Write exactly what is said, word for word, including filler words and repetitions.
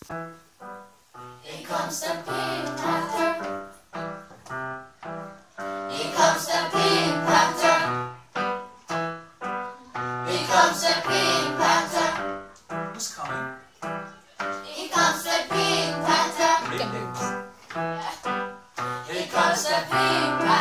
Here comes the Pink Panther. Here comes the Pink Panther. Here comes the Pink Panther. Who's coming? Here comes the Pink Panther. Big names. Here comes the Pink Panther.